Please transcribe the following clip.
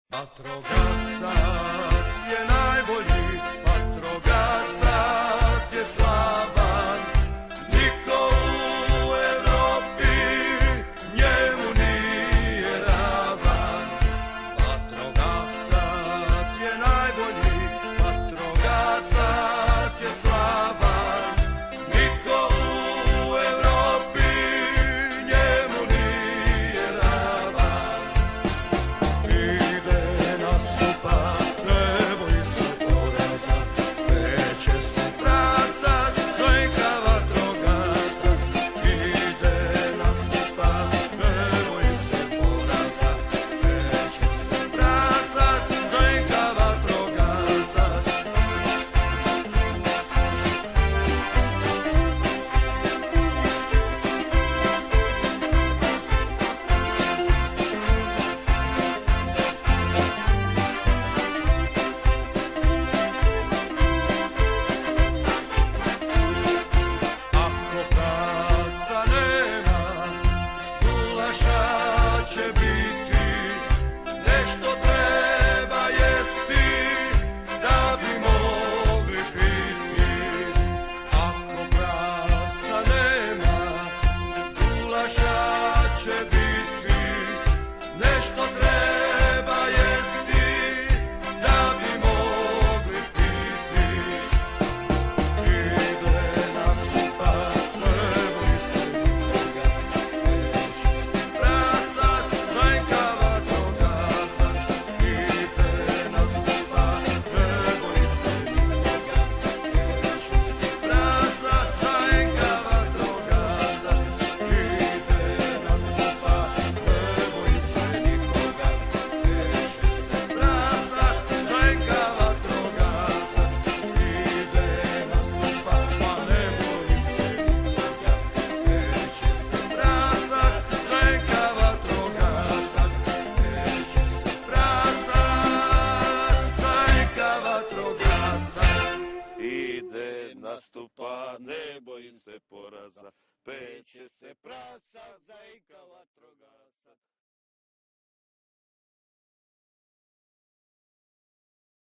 Vatrogasac je najbolji, vatrogasac je slavan, niko u Evropi njemu nije ravan. Vatrogasac je najbolji, vatrogasac je slavan, niko u Evropi njemu nije ravan. Ide nastupa, ne boji se poraza, peće se prasac, žojka vatrogasac. Ide nastupa, ne boji se poraza, peće se prasac, žojka vatrogasac. Ako prasa nema, gulaša će biti, nešto treba jesti da bi mogli piti. Ako prasa nema, gulaša će biti, nešto treba jesti da bi mogli piti. Ide nastupa, ne boji se nikoga, peće se prasac, žajka vatrogasac. Ide nastupa, ne boji se nikoga, peće se prasac, žajka vatrogasac. Ide nastupa, ne boji se nikoga, peće se prasac, žajka vatrogasac. Ide nastupa, ma ne boji se nikoga, peće se prasac, žajka vatrogasac. Peće se prasac, žajka vatrogasac. Ide nastupa, ne bojim se poraza, peće se prasa, zajka vatrogasac.